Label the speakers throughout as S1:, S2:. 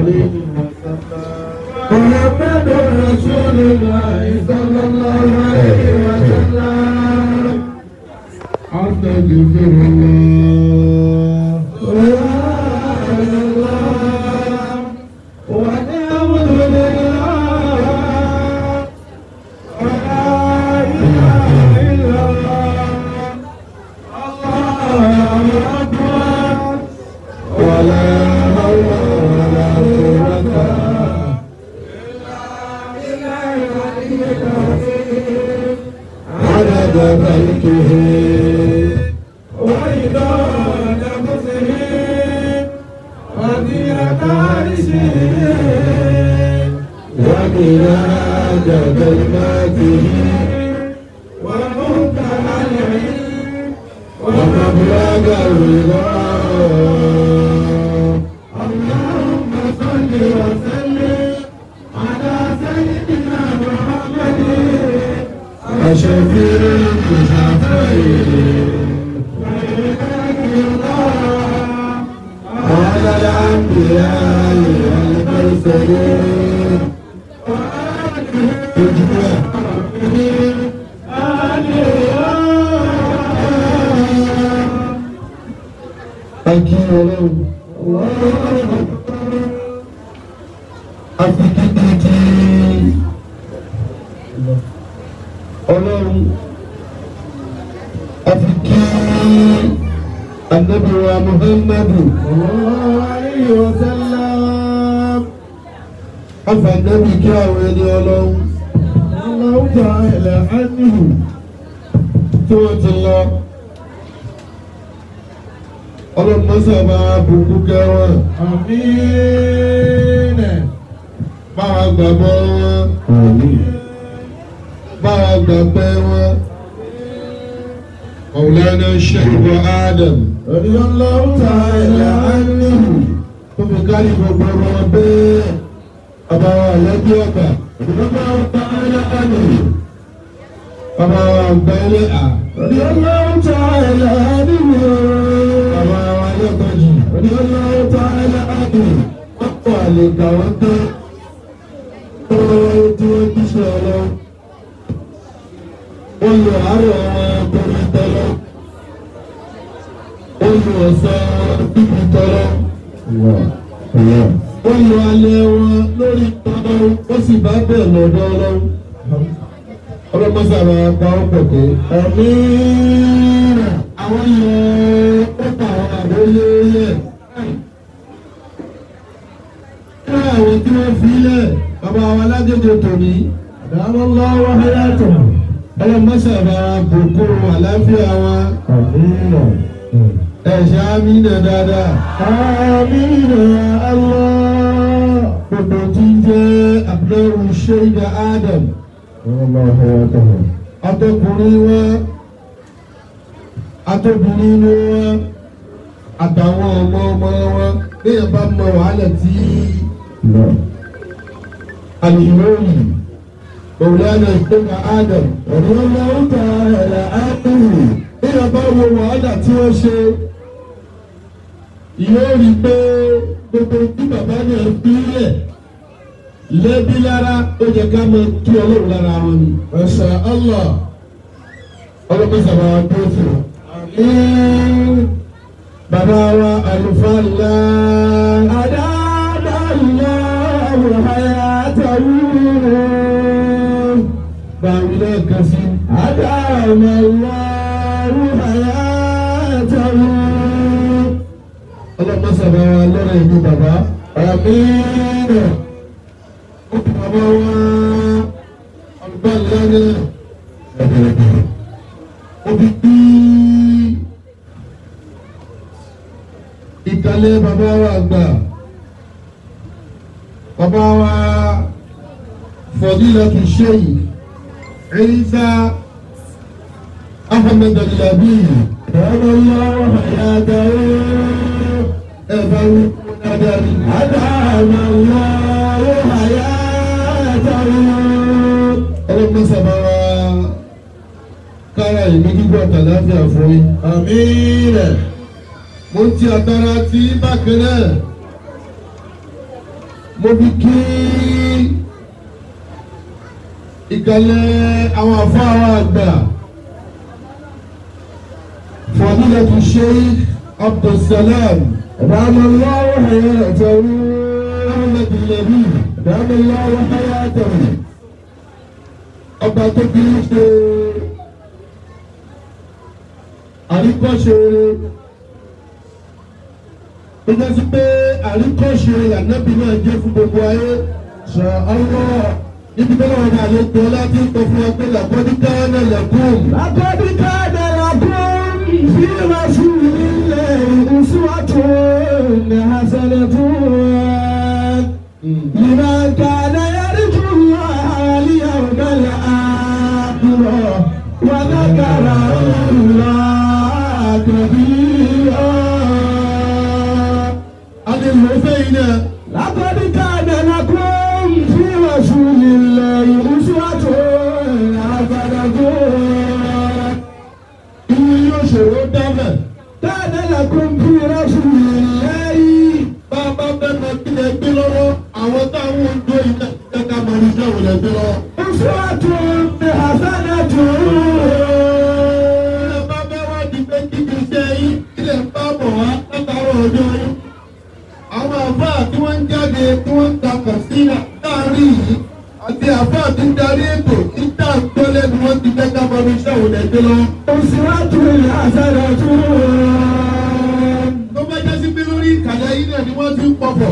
S1: عليه وسلم محمد رسول الله صلى الله عليه وسلم أستغفر الله سبحان الله والحمد لله ولا إله إلا الله الله أكبر ولا حول ولا قوة إلا بالله العظيم عدد خلقه وإداد نفسه وزينة عرشه ومداد كلماته ومنتهى العلم ومبلغ الرضا اللهم صل وسلم على سيدنا محمد وشفيع المشفعين وعلى الأنبياء والمرسلين Thank you, Ọlọ́run àfikí Ànábì wa Muhammadu sallallahu alayhi wa sallam afànábì kí àwọn ẹni Ọlọ́run Allahu ta'ala anhu tí wọ́n ti lọ Ọlọ́run mọ́sàbà bùkú kẹwọn àmín báwa gbàgbọ́ wọn àmín báwa gbàgbẹ́ wọn Maulana Sheikh Adam radiyallahu ta'ala anhu tó fi kárí gbogbo wọn bẹ́ẹ̀ àbáwá lẹ́bí ọ̀gá radiyallahu ta'ala anhu àbáwá gbẹ́lẹ́ à radiyallahu ta'ala anhu àbáwá lẹ́kọ̀ọ́jì radiyallahu ta'ala anhu wọ́n kọ́ àlè kà wọ́n tán tó tí wọ́n ti ṣe ọlọ́run. Olú àárọ̀ wọn torí tọ́lọ́. Olú ọ̀sán wọn bíbí tọ́lọ́. Olú alẹ́ wọn lórí tọ́lọ́. Ó sì bá bẹ̀ lọ́dọ̀ ọlọ́run. Ọlọ́mọsàbà pa ọ́ pọ̀ pé. Àmín. Àwọn yẹn pẹ́pà àwọn àbólé yẹ. Kí àwọn tí wọ́n fi lẹ̀ bàbá wa lágbègbè tòní. Àdámọ́ lọ́wọ́ hayàtọ̀. Ọlọ́mọsàbà bòkó àláfíà wọn. Ẹ̀ṣẹ̀ àmínà dáadáa. Àmínà Allah. Gbogbo tí ń jẹ́ Abdul Sheikh Adam. Àtọkùnrin wọn, àtọkùnrin wọn, àtàwọn ọmọ wọn. Bí ẹ bá mọ wàhálà tí àlìmọ́ọ̀lì. Maulana Sheikh Adam radiyallahu ta'ala anhu bí a bá wo wàhálà tí wọ́n ṣe yóò rí pé gbogbo tí bàbá náà fi lẹ̀ lẹ́bí lára ó jẹ́ ká mọ kí Ọlọ́run lára wọn ni. Masha Allah ọlọ́pàá sábà wá tó fún un. Bàbá wa àlùfáà ńlá adáadáa hayatahu. Bàwílẹ̀ kasi. Adama Allahu hayatahu. Ọlọ́pàá sábà wá lọ́rọ̀ ìlú bàbá. Àmín. Bàbá wa àlùfáà ńlá òbí bí ìkàlẹ̀ bàbá wa àgbà. Bàbá wa Fadilatu Sheikh Isa Ahmed Al-Labi Allahu hayatahu. Ẹ̀fọ́ adarí. Adama Allahu hayatahu. Ọlọ́pàá sábà wá kára ìlú gbígbọ́ tàlàáfíà fún yín. Àmín. Mo ti àtàrà tí bákan náà mo fi kí ìkàlẹ̀ àwọn àfáà àgbà Fadilatu Sheikh Abdulsalam Ramallahu hayatahu Ahmed Nabi Ramallahu hayatahu ọba tó kí ń ṣe àríkọ́ṣe ó jẹ́ sí pé àríkọ́ṣe ànábì náà jẹ́ fún gbogbo ayé ṣe ọlọ́ níbi tó lọ́wọ́ bá lè gbọ́ láti ń tọ́ fún wa pé laqad kana lakum. Laqad kana lakum fi rasulillahi uswatun hasanatun liman kana yarju Allaha wal yawmal akhir wa dhakara Allaha kathira. لقد كان لكم في رسول الله أسوة حسنة. كان لكم في رسول الله bàbá bẹ́ẹ̀ bí lè gbé lọ́wọ́ àwọn táwọn ń do iná kẹ́kẹ́ àmọ́ríṣẹ́ wò lè gbé lọ́wọ́. أسوة حسنة. ilé bá bẹ́ẹ̀ wá di pé kí kì í ṣe yín ilé bá bọ̀ wá látàrọ̀ ọjọ́ yín. àwọn àfáà tí wọ́n ń jáde tí wọ́n ń ta kàṣíyà láàrin yìí àti àfáà tí ń darí ètò tí tá à ń gbọ́ lẹ́nu wọn ti fẹ́ ká bọ́ ní sẹ́wọ̀n lẹ́gbẹ́ lọ. Uswatu hasanatu. tó bá jẹ́ sí pé lórí ìkàlẹ̀ yìí náà ni wọ́n ti ń pọ̀pọ̀.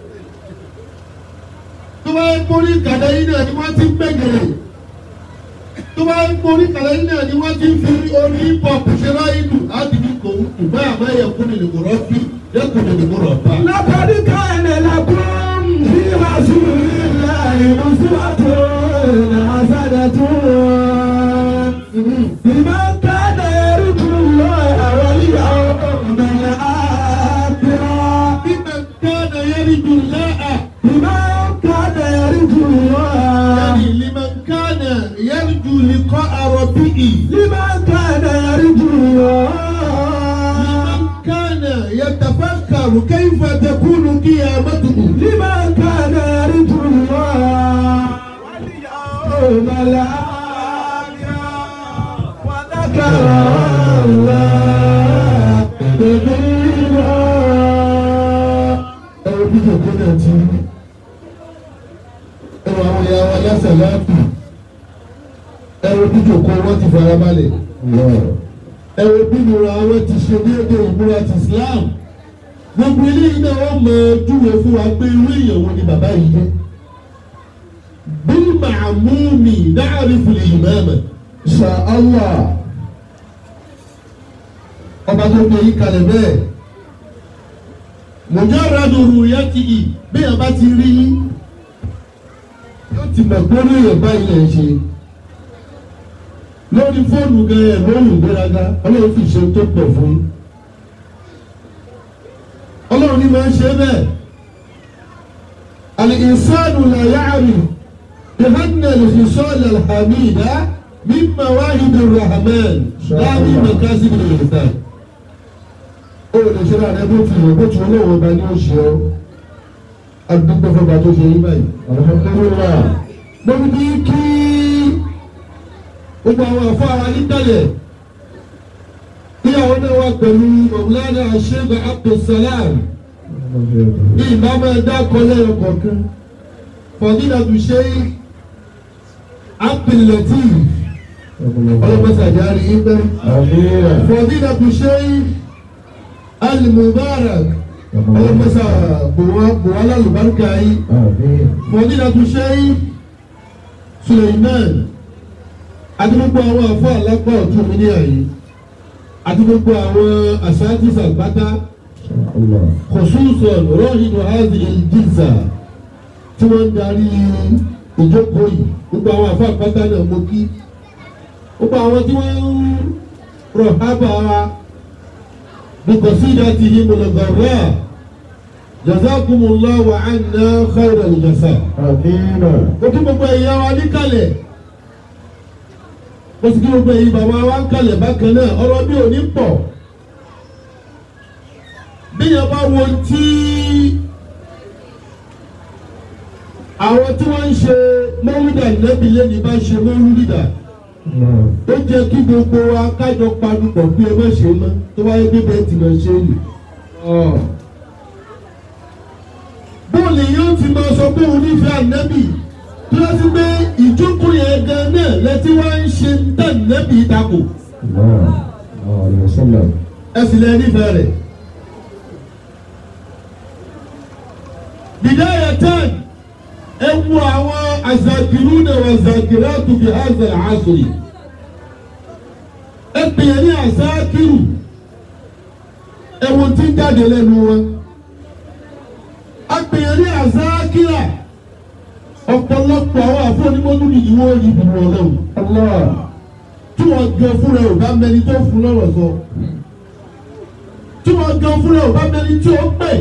S1: tó bá ń borí ìkàlẹ̀ yìí náà ni wọ́n ti ń gbẹ̀gẹ̀rẹ̀. tó bá ń borí ìkàlẹ̀ yìí náà ni wọ́n ti ń fi orí hip hop ṣe láyé lù láti ní kò ìgbà àmọ́ لقد كان لكم في رسول الله أسوة حسنة لمن كان يرجو الله واليوم الآخر. لمن كان يرجو الله لمن كان يرجو الله يعني لمن كان يرجو لقاء ربه لمن كان يرجو الله يتفكر كيف تكون قيامته لمن كان يرجو الله واليوم الآخر وذكر الله كثيرا. ẹ̀rọ bíjò kó náà ti ẹ̀rọ àwọn ìyá wa lásàlátù ẹ̀rọ bíjò kó wọ́n ti farabalẹ̀ ẹ̀rọ bíjò àwọn ti ṣe déédé ìmúra ti Islam. gbogbo eléyìí náà wọ́n mọ ojúwe fún wa pé irú èèyàn wo ni bàbá yìí jẹ́. bil ma'mumi na'rifu al-imama. Insha Allah ọba tó gbé yí kalẹ̀ bẹ́ẹ̀. mujarradu ru'yatihi bí ẹ bá ti rí yóò ti mọ̀ pé orí èèyàn báyìí lè ṣe. lórí fóònù gan-an lórí ìgbéraga ọlọ́run fi ṣe tó pọ̀ fún yín. ọlọ́run ní máa ń ṣe bẹ́ẹ̀. al-insanu la ya'rif bihanna al-khisal al-hamida min mawahib ar-rahman la min makasib al-insan. ó lè ṣe láàrin bó ti yẹ bó ti olóòwò ọba ní oṣù ọ adúgbò fọba tó ṣe yín báyìí. alhamdulillah. lórí bí kí gbogbo àwọn àfọ ara nígbàlẹ̀ ìyàwó náà wà pẹ̀lú Mawlana Sheikh Abdulsalam ní ìbámu ẹ̀dá kọlẹ̀ ọ̀kọ̀ọ̀kan Fadilatu Sheikh Abdul-Latif ọlọ́mọsàjárí ibẹ̀ Fadilatu Sheikh Al-Mubarak ọlọ́mọsà buwala lubarika yìí Fadilatu Sheikh Suleiman àti gbogbo àwọn àfọ alápá ọ̀tún mi ní àyè àti gbogbo àwọn asáàtìs àgbàtà khususan rọ́ọ̀hìn wàhálì ìjìzà tí wọ́n ń darí ìjókòó yìí gbogbo àwọn àfọ àgbàtà náà mo kí gbogbo àwọn tí wọ́n ń rọ̀ hábà wa biqasidatihi al-gharra jazakumullahu anna khayral jaza. mo kí gbogbo ẹ̀yà wa níkàlẹ̀. Bọ́sí kí gbogbo ẹ̀yin bàbá wa ń kalẹ̀ bákan náà ọ̀rọ̀ bí òní pọ̀. Bí yẹn bá wo tí àwọn tí wọ́n ń ṣe mọ́wúdà nẹ́bí lẹ́ni bá ṣe mọ́wúdà ó jẹ́ kí gbogbo wa kájọ panupọ̀ bí ẹ má ṣe mọ́ tó wáyé pé bẹ́ẹ̀ ti máa ṣe lù. bóòlù yóò ti máa sọ pé òun nífẹ̀ẹ́ ànẹ́bí tó yẹ sí pé ìjókòó yẹn gan náà lẹ́tí wá ń ṣe ń tẹ̀ nẹ́bí ìtakò. ẹ sì lẹ́ nífẹ̀ẹ́ rẹ̀. bidayatan ẹ wo àwọn azakiruna wa zakiratu bi hadha al-asri ẹ pèyẹ ní azakiru ẹ wo tí ń jáde lẹ́nu wọn ẹ pèyẹ ní azakira ọ̀pọ̀lọpọ̀ àwọn àfọ̀nímọ́nú ni ìwọ ìbùrù ọlọ́run tí wọ́n jọ fúnra ò bá mẹni tó fún lọ́rọ̀ sọ tí wọ́n jọ fúnra ò bá mẹni tí ó pè.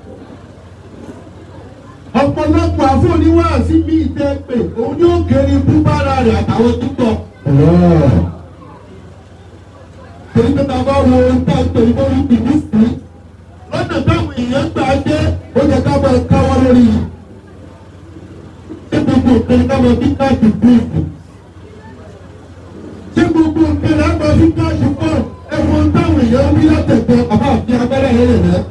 S1: Ọ̀pọ̀lọpọ̀ àfọ̀níwáàsí bí ìtẹ́ pé òun ni ó kéré búbára rẹ̀ àtàwọn tó tọ̀. Torí pé bàbá wo tá a pè ní bóyá ìdí sí lọ́nà táwọn èèyàn gbà dé ó yẹ ká máa káwọ́ lórí yìí. Ṣé gbogbo òkèlè ká máa fi káàsì bíìsì? Ṣé gbogbo òkèlè á máa fi káàsì pọ̀? Ẹ̀wọ̀n táwọn èèyàn wí látẹ̀kọ́ àbá àfi abẹ́rẹ́ rẹ̀ rẹ̀.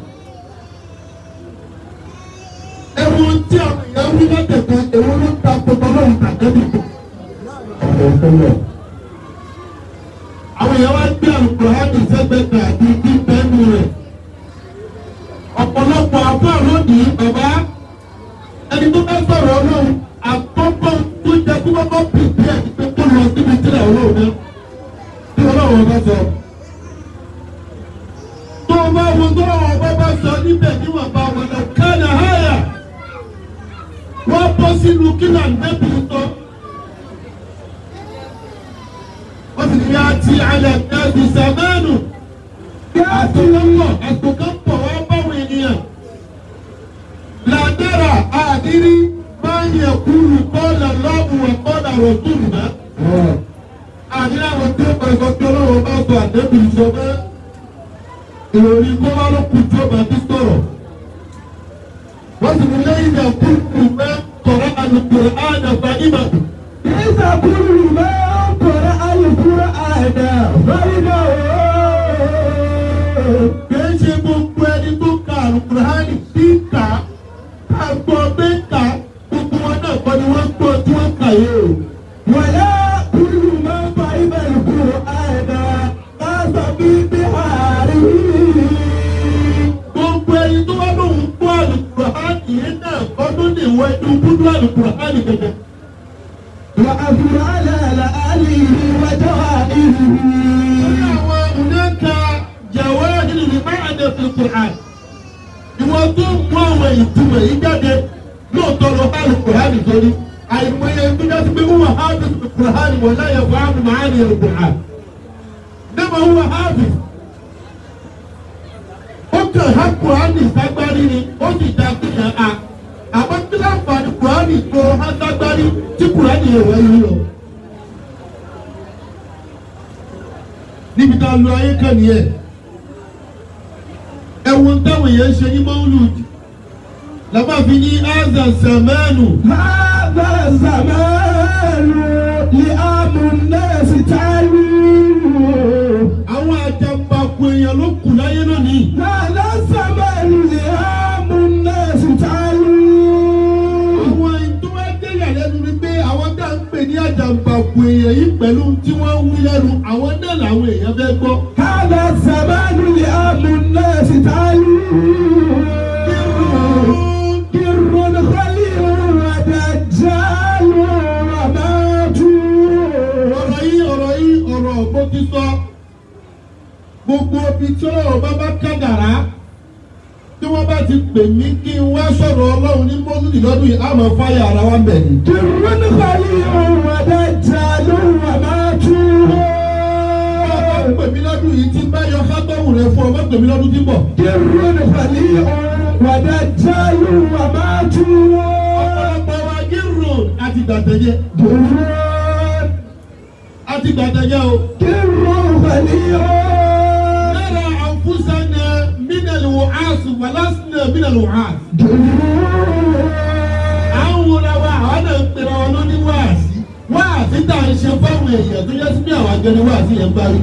S1: Ẹ̀wọ̀n tí àwọn èèyàn wí látẹ̀kọ́ èwo ló ta pọ̀pọ̀ lọ́wọ́ tàbí tó. Àwọn èèyàn wá gbé àlùkùránì sẹ́gbẹ̀ẹ́ àti kí bẹ́ẹ̀nu rẹ̀. Ọ̀pọ̀lọpọ̀ àbọ̀ lónìí bàbá ẹni tó bá sọ̀rọ̀ ọlọ́run àkọ́kọ́ tó jẹ́ kó kọ́kọ́ pèsè àti pé kó lọ síbi tílẹ̀ ọlọ́run náà. Tí ọlọ́run bá sọ. Tó o bá wo tó ọ̀rọ̀ bá sọ níbẹ̀ níwọ̀n bá wọn lọ kánà háyà. Wọ́n bọ́ sínú kílà nẹ́bí tọ́. Wọ́n sì ní àti alẹ́ ẹ̀dì sàmánù. Bí a ti lọ́wọ́ ẹ̀sùn kan pọ̀ wá báwọn ènìyàn. Làdára àdírí máa ń yẹ kúrú kọ́là lọ́wọ́ wọn kọ́là rọ̀tún náà. Àdírí àwọn tí ó bá sọ pé ọlọ́wọ́ bá sọ àdébì sọ mọ́. Ìròyìn kó wá ló kù tí ó bá ti sọ̀rọ̀. Wọ́n sì ní lẹ́yìn náà kúrú mẹ́ kọ̀rọ̀ àlùkùrọ̀ àdàfà ìmọ̀.
S2: Ìsà kúrú mẹ́ kọ̀rọ̀ àlùkùrọ̀ àdàfà ìmọ̀.
S1: Kìí ṣe gbogbo ẹni tó ka àlùkùránì sí kà á gbọ́ pé kà gbogbo wọn náà kọ́ ni wọ́n gbọ́ tí wọ́n kà yé o.
S2: Wàlá kúrú mẹ́ fà ìmọ̀ àlùkùrọ̀ àdàfà bí àárín.
S1: Gbogbo ẹni tó wá lóhùn gbọ́ àlùkùránì yẹn náà kọ́ ló lè wọ ẹnu búdú àlùkùránì gẹ́gẹ́.
S2: Wà á fi àlẹ́ àlẹ́ àlè wájú àìrí.
S1: Lórí àwọn ònàkà jẹ̀wọ́ nínú ìmáàdé fìlùkùránì. Ìwọ tó mú àwọn ìtumọ̀ yìí jáde lóòótọ́ lọ bá àlùkùránì sórí. Àìmọye tó dájú pé wọ́n á bí fìlùkùránì wọ̀ láyé fún àmì màánì àlùkùránì. Dẹ́mọ̀ wọ́n á bí. Ó kàn á kùránì ságbárí ni ó sì dá kíyàn á. Àmọ́ kí láǹfààní kùránì tó á ságbárí tí kùránì yẹn wọ̀ yìí lọ. Níbi tá a lo ayé kan nìyẹn. Ẹ̀wọ̀n táwọn èèyàn ṣe ní Mọ́lúdì. Làbá fi ní Áza Sàmánù.
S2: Hādhā zamānu li'āmu n-nāsi ta'lū.
S1: Àwọn àjàmbákù èèyàn ló kù láyé lónìí.
S2: Hādhā zamānu li'āmu n-nāsi ta'lū.
S1: Àwọn ìtú wá dé ìyàlẹ́nu ni pé àwọn tá à ń pè ní àjàmbákù èèyàn yìí pẹ̀lú tí wọ́n ń wí lẹ́nu àwọn náà làwọn èèyàn fẹ́ gbọ́.
S2: Hādhā zamānu li'āmu n-nāsi ta'lū. Kirrun khalīlun wa dajjālun wa mātū.
S1: Ọ̀rọ̀ yìí bó ti sọ. Gbogbo ibi tí ọ̀rọ̀ bá kádàrá tí wọ́n bá ti pè mí kí n wá sọ̀rọ̀ Ọlọ́run ní Mọ́lúdì lọ́dún yìí á máa fáyà ara wa bẹ̀ ni.
S2: Kirrun khalīlun wa dajjālun wa mātū.
S1: Ọba pè mí lọ́dún yìí tí bá yọ kátọ́wù rẹ fún ọba pè mí lọ́dún tí ń bọ̀.
S2: Kirrun khalīlun wa dajjālun wa mātū.
S1: Ọ̀pọ̀lọpọ̀ wa Kirrun àti gbàtẹ́jẹ́.
S2: Kirrun
S1: Àti gbàtẹ́jẹ́ o.
S2: khalīlun.
S1: Nara anfusana minal wa'as wa lasna minal wa'as. À ń wọra wa láwọn èèyàn tó yẹ sí pé àwọn agẹni wà sí ẹ̀ ń parí.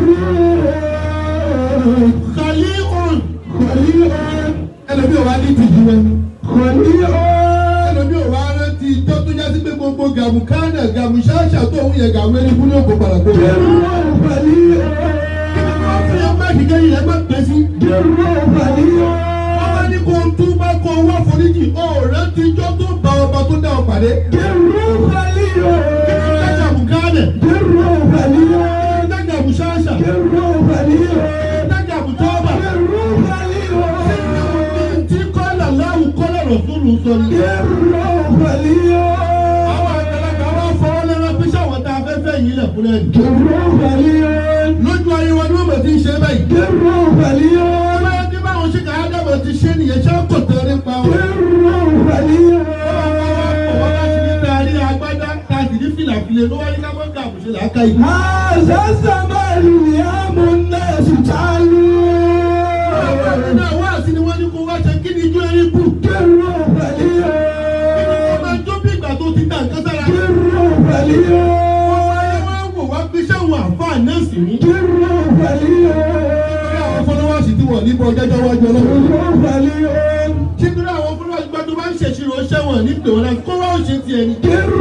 S1: Khali'un ẹlòmí ò wá ní tìjú rẹ. ẹlòmí ò wá rántí tó tó yẹ sí pé gbogbo gàmù kánà gàmù ṣáṣà tó òun yẹ gàmù ẹni fún ní òkú padà tó. Kìkẹ́yìn ẹgbẹ́ pẹ́ sí. Ọba ní kò tún bá kọ owó àforíjì ọ̀rẹ́ ti jọ́ tó bá ọba tó dá ọ pàdé. Dájà Bùkánẹ̀. Dájà Bùṣáṣà. Dájà Bùtọ́bà. Tí kọ́là láwù kọ́là rọ̀súlù sọ ni. Àwọn àgbàlagbà wá fọwọ́ lẹ́rọ pé sáwọn tá a fẹ́ fẹ́ yìí lẹ̀ fún ẹni. Lójú ayé wọn ni wọ́n mọ̀ sí ṣe báyìí. Ọba ẹni báwọn ṣe kà á dábọ̀ ti ṣe nìyẹn ṣé kò tẹ̀ nípa wọn. Wọ́n bá ti ní taari agbádá tàbí ní fìlàfìlẹ̀ ló wá ní ká mọ́ta àbùṣe làákà yìí.
S2: Àṣàṣà máa lù ní àmúnẹ́sì tálù.
S1: Ọ̀rọ̀ náà wá sí ni wọ́n ní kó wá ṣe kí ni ijó erí kù. Ọba jó bí ìgbà tó ti dà nǹkan sára. Wọ́n gbé sẹ́wọ̀n àfáà náà sì ní. Àwọn fọlọ́wọ́sì tí wọ́n nípa ọjọ́jọ́ wájú ọlọ́run. Ṣíkúrú àwọn fọlọ́wọ́sì gbọ́dọ̀ máa ń ṣèṣirò sẹ́wọ̀n ní pè wọ́n láti kó wá òṣè ti ẹni.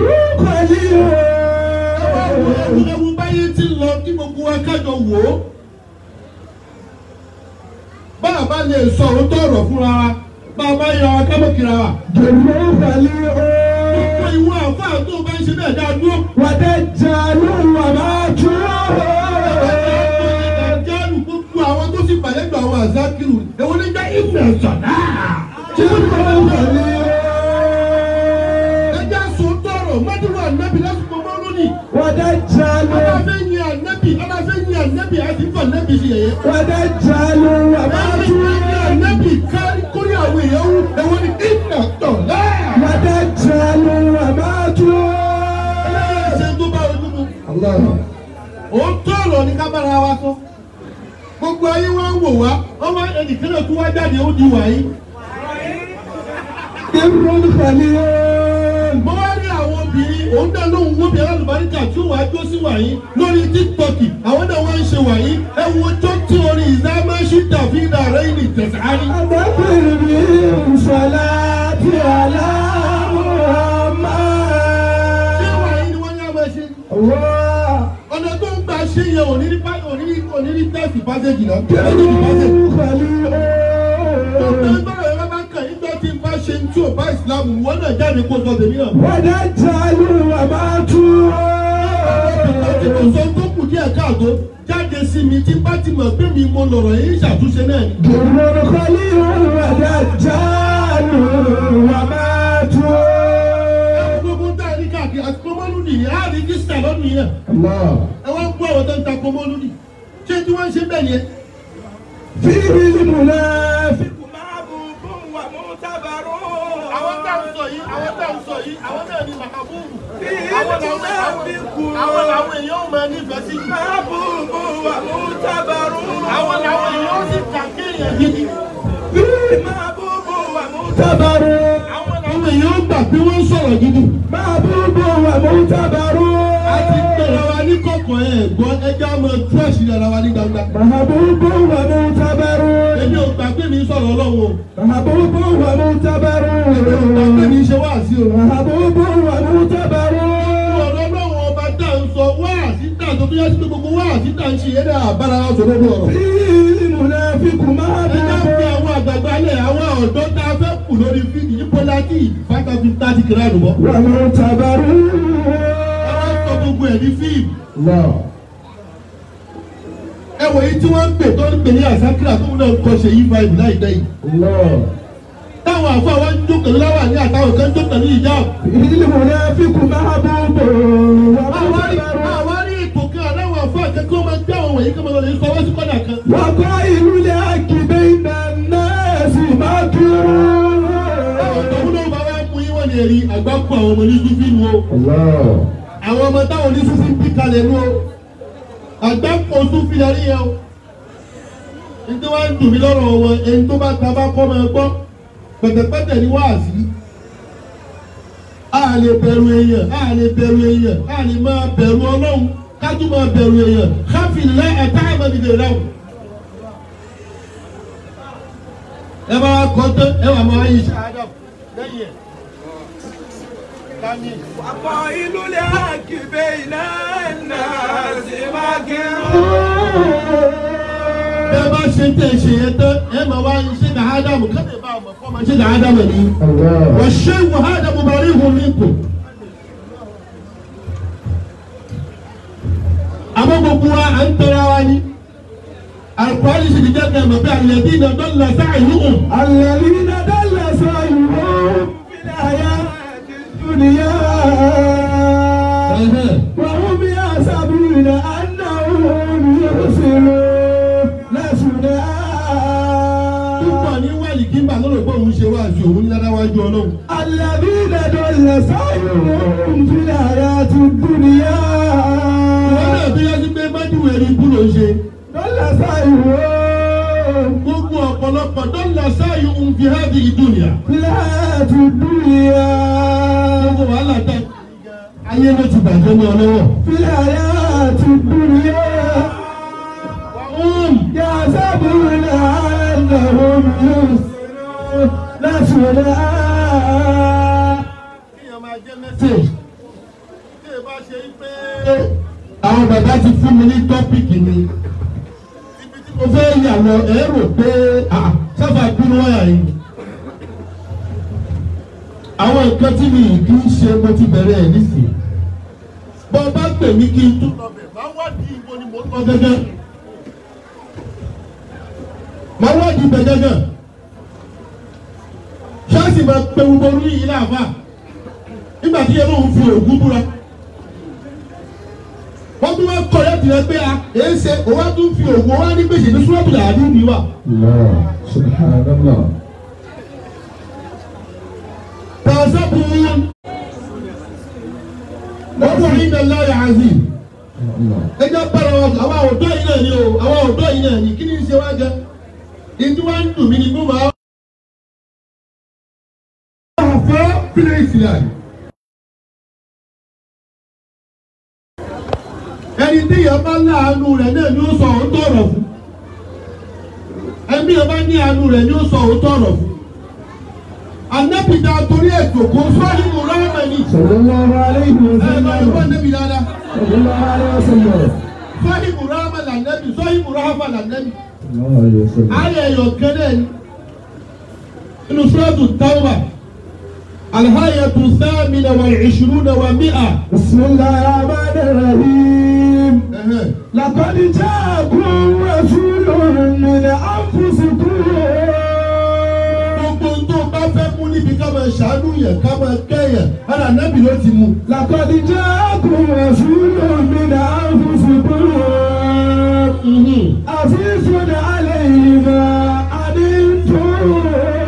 S1: Ewu báyé tí ń lọ kí gbogbo wa kájọ wò ó. Báàbá lè sọ òótọ́ ọ̀rọ̀ fúnra wa. Báàbá yọ akábọ̀kìra wa. Gbogbo ìwọ àfáà tó bá ń ṣe bẹ́ẹ̀ dáa dúró.
S2: Wàdé jàlú wà máa tú.
S1: Jálù gbogbo àwọn tó sì pàdé gba àwọn àzákìrù. Èwo ní jẹ́ ìfẹ́ sọ̀dá. Ẹja sọ tọrọ mọ́tòrò ànábì lásìkò mọ́ lónìí.
S2: Wàdé jàlú.
S1: Aláfẹ́ yin ànábì àti fún ànábì sí ẹ̀yẹ.
S2: Wàdé jàlú wà máa tú.
S1: Ànábì kárí kórí àwọn èèyàn wú. Èwo ní ìfẹ́ sọ̀dá.
S2: Wàdé jàlú wà máa tú.
S1: Ṣé tó bá ojú mu? Òun tọrọ ní kábàárà wa sọ. Gbogbo ayé wa ń wò wá. Ọmọ ẹnìkan náà tún wá jáde ó di wàyí. Mo wá rí àwọn obìnrin, òun dá lóhùn wọ́n bí alálùbáríkà tí ó wàá jó sí wàyí lórí TikTok. Àwọn náà wọ́n ń ṣe wàyí. Ẹ wo ọjọ́ tí orin ìzámáṣí tàbí ìdàrẹ́ ìlì tẹ̀sán.
S2: Àdàbìnrin ìṣọ̀lá tí aláwọ̀ máa.
S1: Ṣé wàyí ni wọ́n ní àmọ́ ṣe? Ọ̀nà tó ń gbà ṣe yẹn òní ní tẹ́sì pàṣẹjì náà. Tí n bá ṣe ń tí ò bá ìsìlámù wọn náà jáde kó sọ tèmi náà.
S2: Wọ́dà jálù wà máa tú.
S1: Tí kò sọ tó kù díẹ̀ káàtó jáde sí mi tí bá ti mọ̀ pé mi mo lọ̀rọ̀ yìí ṣàtúnṣe náà ni.
S2: Gbogbo kọ́lí wọ́dà jálù wà máa tú.
S1: Gbogbo tá a ní káàkiri àti kọ́mọ́lùdì yìí á rí dísítà lọ́dún yìí náà. Ẹ wá ń gbọ́ àwọn tó ń ta kọ́mọ́lùdì. Ṣé tí wọ́n ń ṣe bẹ́ẹ̀ ni ẹ?
S2: Fíìmì ni mo náà fi.
S1: Àwọn tá ń sọ yìí, àwọn náà ni màkàbúrù. Àwọn làwọn èèyàn máa nífẹ̀ẹ́ sí. Àwọn làwọn èèyàn sì kà kéèyàn gidi. Àwọn làwọn èèyàn gbà pé wọ́n sọ̀rọ̀ gidi. A ti gbẹ̀rẹ̀ wa ní kọ̀kọ̀ ẹ̀ gbọ́ ẹja máa tú àṣírí ara wa ní gbangba. Èmi ò gbà pé mi sọ̀rọ̀ Ọlọ́run o. Èmi ò gbà pé mi ṣe wáàsí o. Ọ̀rọ̀ Ọlọ́run ọba dá ń sọ wáàsí dá tó bí wọ́n ti gbogbo wáàsí dá ń ṣe eré àbára wa sọ lórí ọ̀rọ̀. Ẹja ń fi àwọn àgbàgbà lẹ̀ àwọn ọ̀dọ́ tá a fẹ́ kù lórí fídì ní pọ́látì 5,000 kìlá àdùbọ̀. Ẹ wá sọ gbogbo ẹ̀ ní fíìmù. Ẹ wò yìí tí wọ́n ń pè tó ń pè ní àsákìlà tó ń náà kọ́ ṣe yí báyìí láìpẹ́ yìí. Táwọn àfọ àwọn jókòó láwà ní àtàwọn kan jókòó ní ìjà. Àwọn rí ipò kan aláwọ̀ àfọ akẹ́kọ̀ọ́ máa ń gbé àwọn wọ̀nyí kí wọ́n lè sọ wọ́n sí kọ́nà kan.
S2: Wàkọ́ ìlú lè àkìbẹ́ iná náà sì máa dúró.
S1: Àwọn náà bá wá mú yín wọ́n lè rí àgbákò àwọn ọmọ ní Súfì nu o. Àwọn ọmọ táwọn ní Súfì ń bí kalẹ̀ nu o. Àgbákò Súfì yarí yẹn o. Ní tí wọ́n ń dùn mí lọ́rọ̀ wọn, ẹni tó bá ta bá kọ́ máa gbọ́. Pẹ̀tẹ̀pẹ̀tẹ̀ ni wáàsí. lè bẹ̀rù èèyàn lè bẹ̀rù èèyàn lè máa bẹ̀rù Ọlọ́run ká tún máa bẹ̀rù èèyàn káfíńlẹ̀ ẹ̀ta àmọ́bìnrin rẹ̀ wò. ẹ bá wa kọ́ tán ẹ wà máa yí ṣáádà lẹ́yìn ẹ̀.
S2: Àpọ̀ ìlú lè àkìbẹ̀ iná sí máa kírun.
S1: Bẹ́ẹ̀ bá ṣe ń tẹ̀ ṣe yẹn tán ẹ máa wá ṣe ní Ádámù kẹ́lẹ́ bá ọmọ fọ́ máa ṣe ní Ádámù ní. Wọ́n ṣe ìwọ Ádámù bá rí ìhun nípò. Àmọ́ gbogbo wa à ń tẹ̀ra wa ní. Àlùkòrán sì ti jẹ́ kẹ́ mọ̀ pé alladhina dalla sa'yuhum.
S2: Alladhina dalla sa'yuhum fil hayati dunya. Wa hum yahsabuna annahum yuhsinuna sun'a.
S1: Púpọ̀ ní wàlì kíńbà lọ́rọ̀ pé òun ṣe wá àti òun ní ládáwájú Ọlọ́run.
S2: Alladhina dalla sa'yuhum fil hayati dunya.
S1: Wọ́n náà bí yájú pé májú ẹ̀rí ikú ló ń ṣe.
S2: Dalla sa'yuhum.
S1: Gbogbo ọ̀pọ̀lọpọ̀ dalla sa'yuhum fi hadhihi dunya.
S2: Fil hayati dunya.
S1: Gbogbo wàhálà tẹ̀. Ayé ló ti bàjẹ́ ní ọlọ́wọ́.
S2: Fil hayati dunya. يحسبون أنهم يحسنون صنعا.
S1: Àwọn bàbá ti fún mi ní tọ́pìkì mi. Ibi tí mo fẹ́ yà lọ ẹ rò pé sábà bínú wáyà yìí. Àwọn nǹkan tí mi kì í ṣe mo ti bẹ̀rẹ̀ ẹ̀ nísìnyí. Bọ́ bá pè mí kí n tún lọ bẹ̀ máa wádìí ibo ni mo lọ gẹ́gẹ́. Máa wádìí ibẹ̀ gẹ́gẹ́. Ṣáàṣì máa pe gbogbo orí yìí láàfà. Nígbà tí ẹlòmíràn ń fi òògùn búra. Wọ́n tún wá kọ̀ ẹ́ tìrẹ pé èé ṣe òwá tún fi òògùn wá ní gbèsè ní súrọ́bù làádú mi wà.
S2: Subhanallah.
S1: Tàṣàbùn lọ́wọ́ ìdá láyà àzì. Ẹ jẹ́ bára wọn sọ, àwọn ọ̀dọ́ yìí náà ni o, àwọn ọ̀dọ́ yìí náà ni kí ni ń ṣe wá jẹ? Ìdí wá ń dùn mí ni mo máa. Àfọ́ bílẹ̀ ìsìlẹ̀. Ẹni tí ìyá bá láàánú rẹ̀ náà ni ó sọ òótọ́ ọ̀rọ̀ fún. Ẹni ìyá bá ní àánú rẹ̀ ni ó sọ òótọ́ ọ̀rọ̀ fún. Ànábìdá torí ètò kò sọ́ọ́lìmù rámẹ̀ ni.
S2: Sallallahu alayhi wa
S1: Ẹ
S2: sallam.
S1: máa ń bọ́ Ànábì dáadáa.
S2: Sallallahu alayhi wa sallam.
S1: Sọ́ọ́lìmù rámẹ̀ lànàbì, sọ́ọ́lìmù rámẹ̀ lànàbì.
S2: Sallallahu alayhi wa sallam.
S1: Ayé ẹ̀yọ̀ kẹ́lẹ́ ni. Inú Suratu Tawba. Al-ayatu thamina wal 'ishruna wa mi'a.
S2: Bismillahir rahmanir rahim. Laqad ja'akum rasulun min anfusikum.
S1: Gbogbo tó bá fẹ́ mú níbi ká máa ṣàánú yẹn, ká máa kẹ́ yẹn, ara Ànábì ló ti mú.
S2: Laqad ja'akum rasulun min anfusikum. Azizun alayhi ma anittum.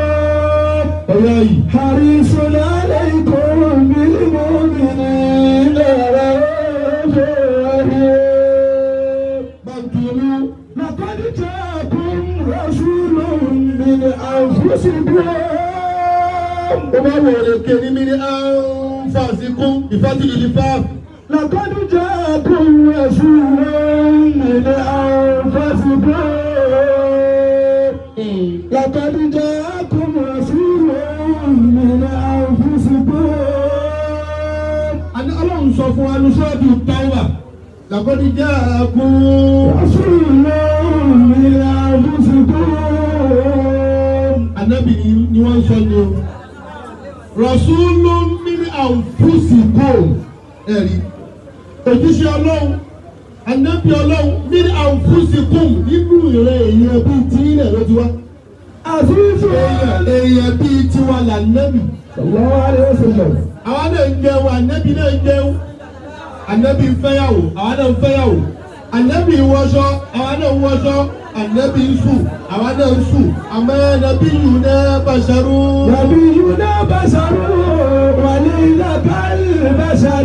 S2: Harisun alaykum bil mu'minina ra'ufur rahim. Laqad ja'akum rasulun min anfusikum.
S1: Ó bá wọlé kéde mi ní anfasikum ìfásitì ní fáàfù.
S2: لقد جاءكم رسول من أنفسكم. لقد جاءكم رسول من أنفسكم.
S1: Àní Ọlọ́run sọ fún wa ní Suratu Tawba. Laqad ja'akum
S2: رسول من أنفسكم.
S1: Ànábì ni wọ́n sọ ní o. Rasulun min anfusikum. Ẹ̀rí. Òjíṣẹ́ Ọlọ́run, Ànábì Ọlọ́run min anfusikum nínú ìrẹ́ èèyàn bíi tí ilẹ̀ ló ti wá.
S2: Azizun
S1: Èèyàn bíi tiwa lànàbì.
S2: sallallahu alayhi wa sallam.
S1: Àwa náà ń jẹun, Ànábì náà ń jẹun. Ànábì ń fẹ́yàwó, àwa náà ń fẹ́yàwó. Ànábì ń wọṣọ, àwa náà ń wọṣọ. Ànábì ń sùn, àwa náà ń sùn. Àmọ́ nabiyyuna basharun.
S2: نبينا بشر وليس كالبشر.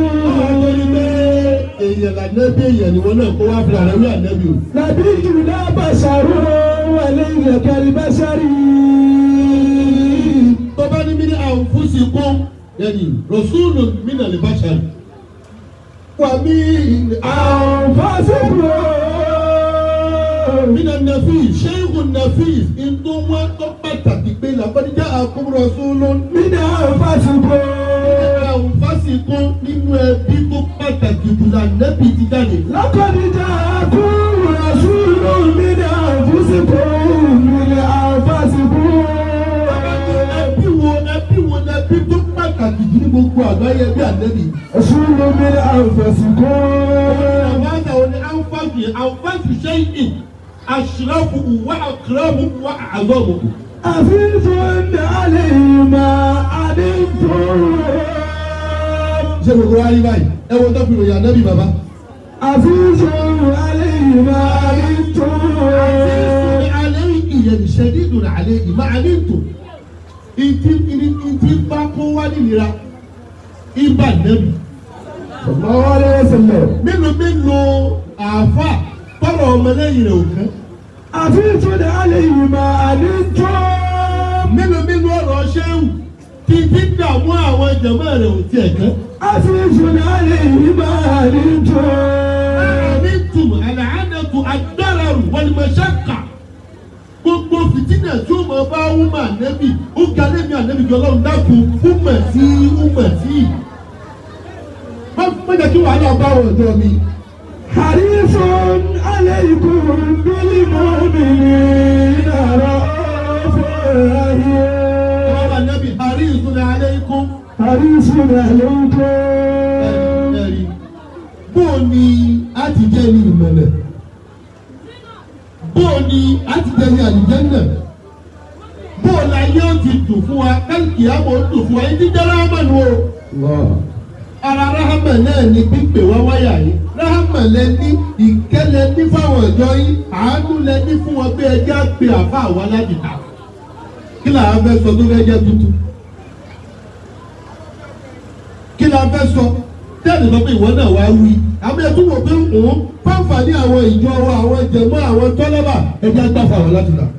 S1: Èèyàn lànàbì èèyàn ni wọ́n náà kó wá fúnra rẹ̀ wí Ànábì o.
S2: نبينا بشر وليس كالبشر.
S1: Tó bá ní min anfusikum, يعني رسول من البشر ومن
S2: أنفسكم
S1: من النفيس شيء النفيس انتم وقبتك لقد جاءكم رسول
S2: من أنفسكم
S1: أنفسكم nínú ẹbí tó pàtàkì jùlọ ànábì ti jáde.
S2: لقد جاءكم رسول من أنفسكم من أنفسكم.
S1: ẹbí wo lẹbí tó pàtàkì jù ní gbogbo àgbáyé bí ànábì.
S2: رسول من أنفسكم.
S1: هذا هو أنفس شيء أشرفه وأكرمه وأعظمه.
S2: عزيز عليه ما عنتم.
S1: ṣé gbogbo wa rí báyìí ẹ wo tó fi ròyìn ànábì bàbá.
S2: عزيز عليه ما عنتم.
S1: عليه يعني شديد عليه ما عنتم. ìtì bá kó wá nìlera ibà nẹ́bì.
S2: sallallahu alaihi wasallam.
S1: mélòó àáfà tọrọ ọmọlẹ́yìn rẹ̀ ò kán.
S2: عزيز عليه ما عنتم.
S1: mélòó ọ̀rọ̀ ṣéwù títí dààmú àwọn jàmáà rẹ̀ ò tiẹ̀ kán.
S2: عزيز عليه ما عنتم.
S1: عنتم العنة الضرر والمشقة. gbogbo fìtínà tí ó máa bá wúmọ̀ ànẹ́bì ó ga lẹ́mí ànẹ́bì jọ lọ́run dákun wúmọ̀ sí. má jẹ́ kí wàhálà bá wọ̀ ọjọ́ mi.
S2: حريص عليكم بالمؤمنين رؤوف رحيم.
S1: ọ̀rọ̀ ànẹ́bì harisun alaykum.
S2: حريص عليكم.
S1: ẹ̀rí bóò ni a ti jẹ́ ní ìmọ̀lẹ̀ bóò ni a ti jẹ́ ní àlùjánnà bóò la yóò ti dùn fún wa kálíkì àmọ́ dùn fún wa yìí ti jẹ́ ráhámànù o. ara ráhámà náà ni pípé wá wáyà yìí ráhámà lẹ́ni ìkẹ́lẹ́ ní fáwọn ọ̀jọ́ yìí àánú lẹ́ni fún wọn pé ẹjẹ́ àpè àfa àwa ládìta kí làwọn fẹ́ sọ tó fẹ́ jẹ́ tuntun kí la fẹ́ sọ tẹ́lẹ̀ sọ pé ìwọ náà wá wí àmì ẹ̀tún wò pé òun fáǹfààní àwọn ìjọ wa àwọn jẹ̀mọ́ àwọn tọ́lọ́bà ẹjẹ́ àgbàfà wọn láti là.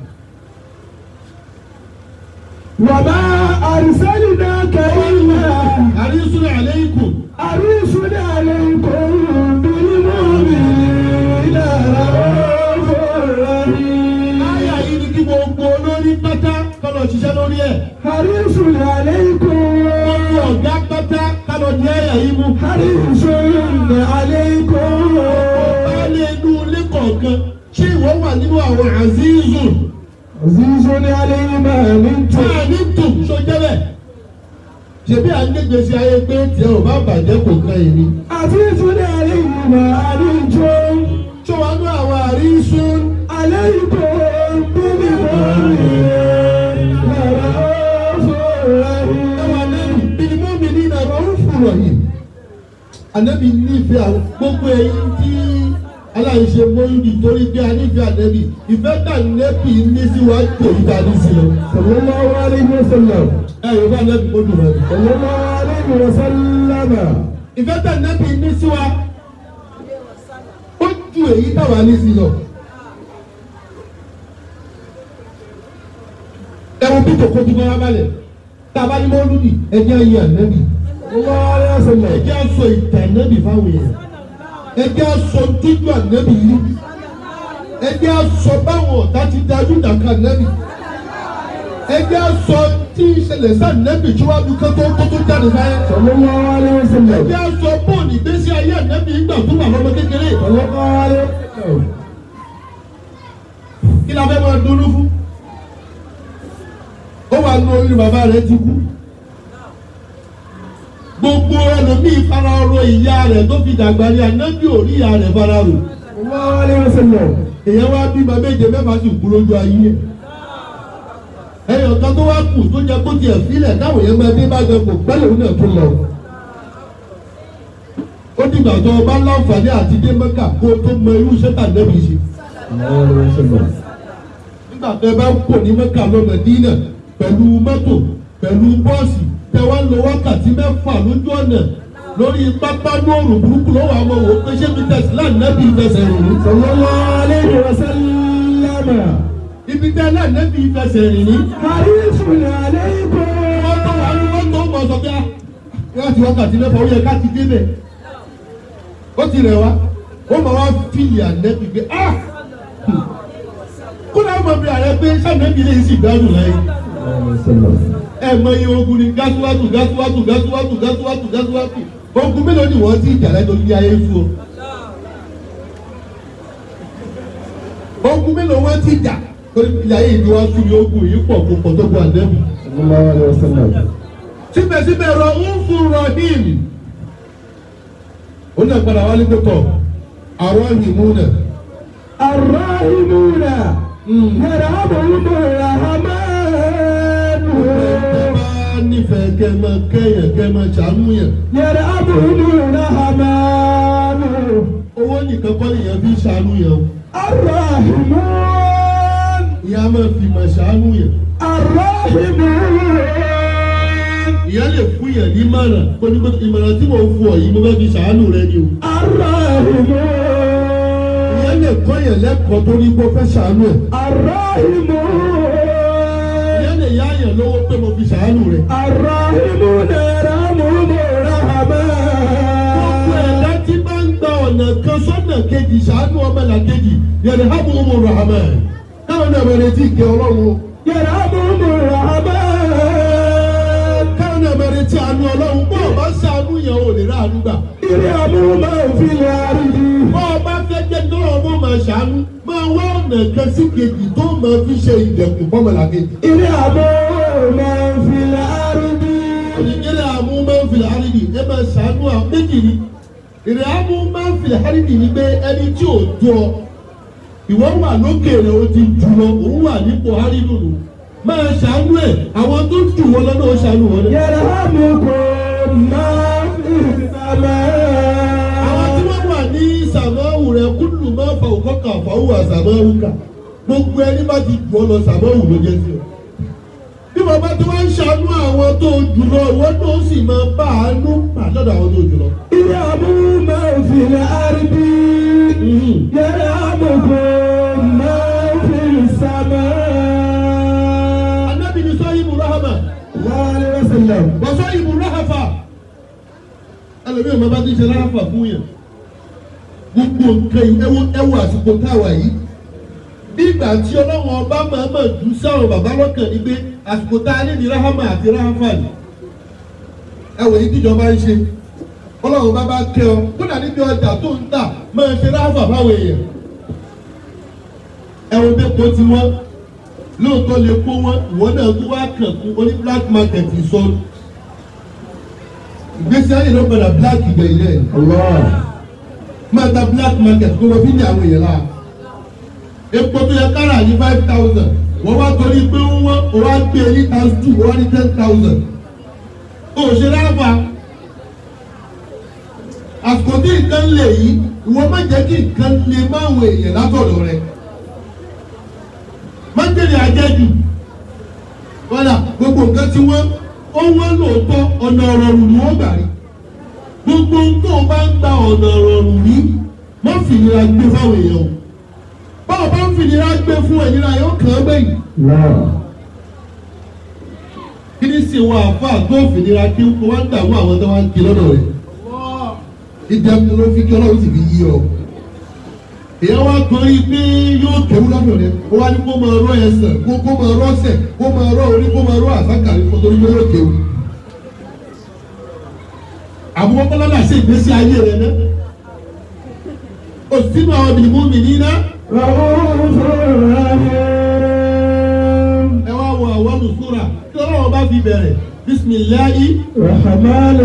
S2: وما أرسلناك إلا
S1: حريص عليكم.
S2: حريص عليكم بالمؤمنين رؤوف رحيم.
S1: Àyà yìí ni kí gbogbo olórí pátá kọ́lọ̀ ṣiṣẹ́ lórí ẹ̀.
S2: حريص عليكم.
S1: Gbogbo ọ̀gá pátá kọ́lọ̀ ní àyà yìí mú.
S2: حريص عليكم.
S1: Baálé inú ilé kọ̀ọ̀kan ṣé ìwọ wà nínú àwọn àzízùn?
S2: عزيز عليه ما عنتم.
S1: Máa ní tùm sójẹ́ bẹ̀. Ṣèbí à ń gbégbèsè ayé pé tiẹ̀ ò bá bàjẹ́ kò kan èmi.
S2: عزيز عليه ما عنتم.
S1: Ṣé wàá ní àwọn àrísùn?
S2: عليكم بالمؤمنين رؤوف رحيم.
S1: Ẹwà lẹ́nu bímọ́mì ní ìnáwó ń fúnra yìí. Ànábì nífẹ̀ẹ́ àwọn gbogbo ẹ̀yìn tí aláìṣe mọ́yìnbí torí pé a nífẹ̀ẹ́ ànábì. Ìfẹ́ tà nẹ́bì ní síwájú òyìn tá a ní sí lọ.
S2: sallallahu alaihi wasallam.
S1: Ẹ yóò bá nẹ́bì mọ́dù rẹ̀.
S2: sallallahu alaihi wasallam.
S1: Ìfẹ́ tà nẹ́bì ní síwá. Ó ju èyí táwa ní sí lọ. Ẹ̀wọ̀n bí tòkó ti fọwọ́ balẹ̀. Tàbá ní mọ́lúdì ẹ̀jẹ̀ yìí ànábì.
S2: sallallahu alaihi wasallam.
S1: Ẹ̀jẹ̀ aṣọ ìtàn ànábì fáwọn èèyàn. Ẹ̀jẹ̀ aṣọ tójú ànábì yìí. Ẹ̀jẹ̀ aṣọ báwọn ọ̀tá ti dájú dàkà ànábì. Ẹ̀jẹ̀ aṣọ tí ìṣẹ̀lẹ̀ sáà ànábì tí wàá dúkọ́ tó jáde sáyé.
S2: sallallahu alaihi wasallam.
S1: Ẹ̀jẹ̀ aṣọ bọ́ọ̀lù ìgbésí ayé ànábì ìgbà tó wà lọ́mọ kékeré.
S2: sallallahu alaihi wasallam.
S1: Kí la fẹ́ máa dúró fún? Ó wà nù orí bàbá rẹ̀ ti kú. Gbogbo ẹlòmíì fara ọ̀rọ̀ ìyá rẹ̀ tó fi dàgbà ní ànábì orí ìyá rẹ̀ fara rò.
S2: sallallahu alaihi wasallam.
S1: Èèyàn wá bímọ méje mẹ́fà sì kú lójú ayé. Ẹyọ̀ kan tó wá kù tó jẹ kó tiẹ̀ fílẹ̀ táwọn èèyàn máa dé bá gbẹ kò pẹ́lẹ̀ òun náà tó lọ. Ó dìgbà tó o bá láǹfààní àti dé Mẹ́kà kó o tó mọ irú iṣẹ́ tàbí ṣe.
S2: sallallahu alaihi wasallam.
S1: Nígbà tó ẹ bá kò ní Mẹ́kà lọ Mẹdínà pẹ̀lú mọ́tò pẹ̀lú bọ́ọ̀sì tẹ wá lo wákàtí mẹ́fà lójú ọ̀nà lórí pápá lóòrùn burúkú lọ́wọ́ àwọn òwò pé ṣé mi tẹ̀sí láǹnẹ́bí ìfẹsẹ̀ rìn ní.
S2: sallallahu alaihi wasallam.
S1: Ibi tẹ́ láǹnẹ́bí ìfẹsẹ̀ rìn ní.
S2: حريص عليكم.
S1: Wọ́n tó wà ní mọ́tò mọ̀ sọ pé láti wákàtí mẹ́fà ó yẹ ká ti débẹ̀ ó ti rẹ̀ wá ó máa wá fìlì ànẹ́bí pé kó náà mọ̀ bí ààrẹ pé sànẹ́bí lè sì gbádùn láyé ẹ mọ iye ogun ni gásíwájú ogun mélòó ni wọ́n ti jà lẹ́jọ́ ní ayé fún o ogun mélòó wọ́n ti jà torí ilé ayé ìlú wa sùn ní ogun yìí pọ̀ kó pọ̀ tó bu ànẹ́bí. síbẹ̀síbẹ̀ rọ ń fún rahim ó náà padà wálé pé tọ̀ àwọn ìmúnà.
S2: الراحمون يرحمهم الرحمن
S1: nífẹ̀ẹ́ kẹ́ máa kẹ́yàn kẹ́ máa ṣàánú yẹn.
S2: يرحمهم الرحمن
S1: owó nìkan kọ́ nìyẹn fi ṣàánú yẹn.
S2: الراحمون
S1: ìyá máa fi máa ṣàánú yẹn.
S2: الراحمون
S1: ìyá lè fún yẹn ní mọ̀ràn kó ní pé ìmọ̀ràn tí mo fún ọ yìí mo fẹ́ fi ṣàánú rẹ ni o.
S2: الراحمون
S1: ìyá lè kọ́ yẹn lẹ́kọ̀ọ́ tó ní kó fẹ́ ṣàánú ẹ̀.
S2: الراحمون
S1: ìyá lè yá yẹn lówó pé mo fi ṣàánú rẹ.
S2: الراحمون يرحمهم الرحمن
S1: gbogbo ẹ̀dá tí bá ń gba ọ̀nà kan sọ́nà kejì ṣàánú ọmọlàkejì yẹn hábùmù rahman káwọn náà bẹ̀rẹ̀ tí ìkẹ́ ọlọ́run
S2: يرحمهم الرحمن
S1: káwọn náà bẹ̀rẹ̀ tí àánú ọlọ́run bọ́ ọ bá ṣàánú yẹn ò lè rà àánú gbà.
S2: يرحموا من في الأرض
S1: bọ́ ọ bá fẹ́ jẹ́ kí ọmọ máa ṣàánú máa wá ọ̀nà kan sí kejì tó máa fi ṣe ìdẹ̀kùn fọ́mọlàkejì.
S2: يرحموا من في الأرض
S1: ìrẹ̀ àmú máa ń fi àrídì ẹ máa ṣàánú méjì ni ìrẹ̀ àmú máa ń fi àrídì ni pé ẹni tí ò tó ọ ìwọ wà lókè rẹ o ti jù lọ òun wà nípò àrídì nù máa ṣàánú ẹ àwọn tó jù wọn lọ́nà ó ṣàánú wọn.
S2: يرحمكم من في السماء
S1: àwọn tí wọ́n wà ní sàmáwù rẹ kúlù máa fa òkọ́kà fàáwù sàmáwù kà gbogbo ẹni bá ti jù ọ lọ sàmáwù ló jẹ́ sí ọ. bí wọ́n bá ti wá ń ṣàánú àwọn tó jù lọ ìwọ́n tó sì máa bá àánú pàdánù àwọn tó jù lọ.
S2: يرحموا من في الأرض يرحمكم من في السماء
S1: Ànábì ni sọ́yìnbù rahama
S2: الله عليه وسلم
S1: wọ́n sọ́yìnbù rahafa ẹlòmíràn máa bá ti ṣe rahafa fún yẹn gbogbo nǹkan ẹwọ àsìkò táwa yìí bí ìgbà tí ọlọ́run ọba máa dùn sáwọn bàbá lọ́kàn ní pé àsìkò tá a ní ní rahama àti rahafa ni ẹwọ yìí tíjọba ń ṣe ọlọ́run bá bá kẹ́ ọ kódà níbi ọjà tó ń tà máa ṣe rahafa fáwọn èèyàn ẹwọ bẹ́ẹ̀ kó ti wọ́n lóòótọ́ lè kó wọn ìwọ náà tó wá kàn fún oní black market ìsọnù ìgbésí ayé ló padà black ìgbẹ́ ilé ẹ̀ máa ta black market kó wọ́n fi ní àwọn èèyàn láà epo tó yẹ kára ní 5,000 wọ́n wá torí pé wọ́n wá gbé ní 2,000 wọ́n wá ní 10,000 ó ṣe láàbà àsìkò tí nǹkan lè yí ìwọ má jẹ́ kí nǹkan lè máwọn èèyàn látọ̀dọ̀ rẹ̀ májèlé àjẹjù wọ́n gbogbo nǹkan tí wọ́n lóòótọ́ ọ̀nà ọ̀rọ̀rùn ni wọ́n gbà rí gbogbo tó o bá ń gba ọ̀nà ọ̀rọ̀rùn rí má fìnira gbé fáwọn èèyàn o báwo bá ń fìnira gbé fún ẹ̀nira yóò kàn án gbẹ̀yìn. kí ni sì wọ àfa tó fìnira kí wọ́n ń dààmú àwọn tó wá ń kí lọ́dọ̀ rẹ̀ ìjẹun ló fi kí ọlọ́run sì fi yí ọ èèyàn wá torí pé yóò kéwú lọ́dọ̀ rẹ̀ ó wá ní kó máa rọ ẹsẹ̀ kó máa rọ ọsẹ̀ kó máa rọ orí kó máa rọ àsákàrí kó torí pé yóò kéwú. àbúrò kọ́lọ́dà sí ìgbésí ayé rẹ̀ náà ó sínú àwọn bìnnìmú mi níná. ẹ wá wọ àwọn olùsúra tí ọlọ́run bá fi bẹ̀rẹ̀ bisimilahi
S2: rahman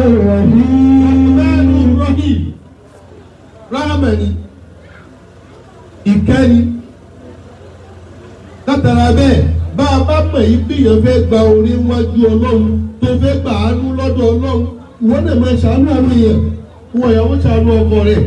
S1: rahim rahmani ìkẹ́ni látara bẹ́ẹ̀ bá a bá mọ̀ yí bí èèyàn fẹ́ gba orí wájú ọlọ́run tó fẹ́ gbà ánú lọ́dọ̀ ọlọ́run ìwọ náà máa ṣàánú àwọn èèyàn wọ ìyàwó ṣàánú ọkọ rẹ̀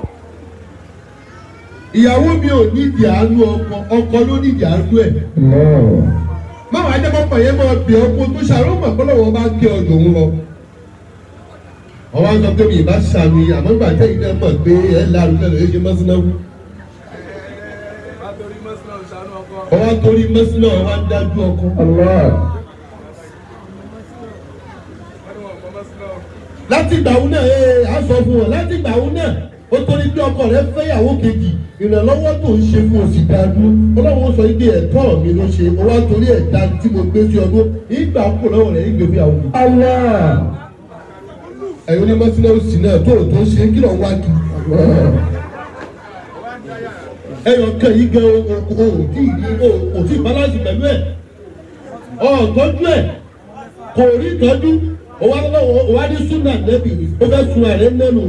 S1: ìyàwó mi ò nídìí àánú ọkọ ló nídìí àánú ẹ̀ máa jẹ́ pọ́pọ̀ yẹn máa bẹ̀ ọkọ tó ṣàánú mọ̀ pé lọ́wọ́ bá gé ọjọ́ òun lọ ọwọ́ àgbà pé mi ì bá ṣàánú yìí àmọ́ gbàjẹ́ yìí náà mọ̀ pé ẹ̀ lárúkẹ́ lè ṣe mọ́sínáwó. ọwọ́ torí mẹ́sìnà ọwọ́ ń dájú ọkọ. láti ìgbà òun náà á sọ fún wọn láti ìgbà òun náà ó torí pé ọkọ rẹ̀ fẹ́yàwó kejì ìrànlọ́wọ́ tó ń ṣe fún òsì dáadú ọlọ́run sọ ibi ẹ̀tọ́ mi ló ṣe ó wá torí ẹ̀dá tí mo gbé sí ọdún ìgbà kò lọ́wọ́ rẹ̀ ìgbé fún àwọn. ẹ̀yin onímọ̀sílẹ̀ òsì náà tó ń ṣe kí lọ́ọ́ wá kí. ẹyọ kan yìí gan òtí balance pẹ̀lú ẹ̀ ọ̀tọ́jú ẹ̀ kò rí ìtọ́jú òwá ní súnà nẹ́bì ó fẹ́ sun àrẹ nẹ́nu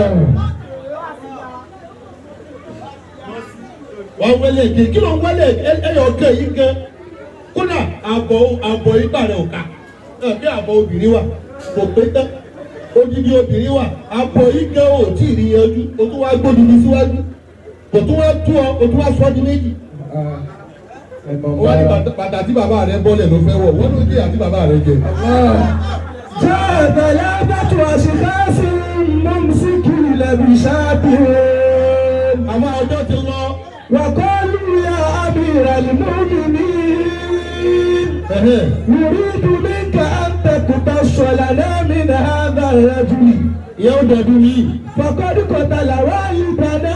S1: wọ́n wẹ́lẹ̀ èké kí ló ń wẹ́lẹ̀ ẹyọ kan yìí gan kódà àbọ̀ ìgbà rẹ̀ ò ká bí àbọ̀ obìnrin wà kò pé tán odidi obìnrin wà àbọ̀ yìí gan ò tí ì rí yanjú o tún wá gbódùdú síwájú kò tún wá tú ọ o tún wá sọ ọdún méjì. wọ́n ní bàtà tí bàbá rẹ̀ bọ́lẹ̀ ló fẹ́ wọ̀ wọ́n ló jẹ́ àti bàbá rẹ̀ jẹ.
S2: jẹ́ ìbẹ̀lẹ̀ bẹ́tù àṣìkáṣí mọ́mùsíkì lẹ́bi ṣáàbì.
S1: àwọn ọjọ́ ti lọ.
S2: wàkọ́lù ya amira al-mu'minin. nuridu minka an taqtassa lana min hadha ar-rajuli.
S1: yóò dọ̀dún yìí.
S2: faqad qatala walidana.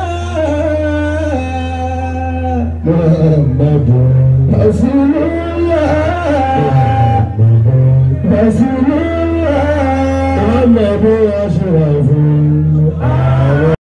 S1: Muhammadu
S2: Rasulullah. Rasulullah.
S1: Muhammadu Ashraful